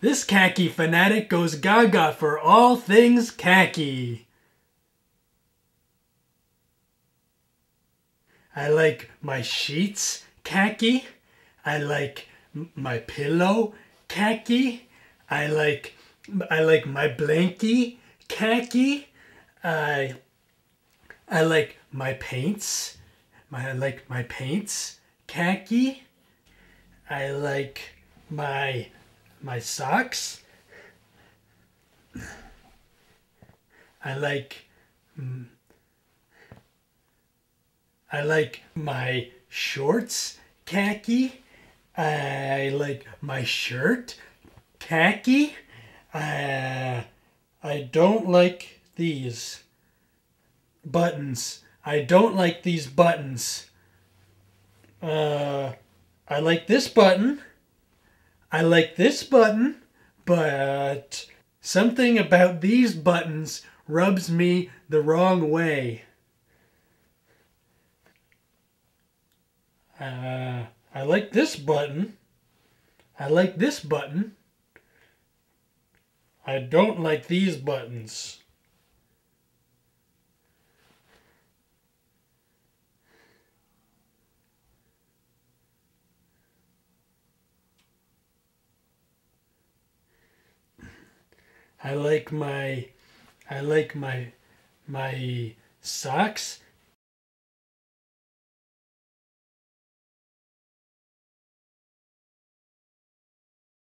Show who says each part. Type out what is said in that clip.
Speaker 1: This khaki fanatic goes gaga for all things khaki. I like my sheets khaki. I like my pillow khaki. I like my blankie khaki. I like my paints. I like my paints khaki. I like my socks. I like my shorts khaki. I like my shirt khaki. I don't like these buttons. I don't like these buttons. I like this button. I like this button, but something about these buttons rubs me the wrong way. I like this button. I like this button. I don't like these buttons. I like my socks